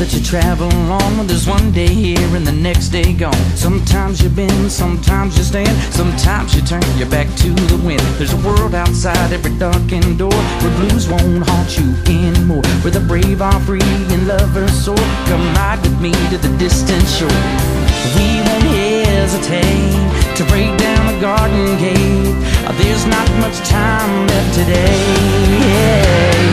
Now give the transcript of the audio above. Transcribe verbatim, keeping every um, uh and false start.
that you travel on, when there's one day here and the next day gone. Sometimes you bend, sometimes you stand, sometimes you turn your back to the wind. There's a world outside every darkened door, where blues won't haunt you anymore, where the brave are free and lovers soar. Come ride with me to the distant shore. We won't hesitate to break down the garden gate. There's not much time left today. Yeah.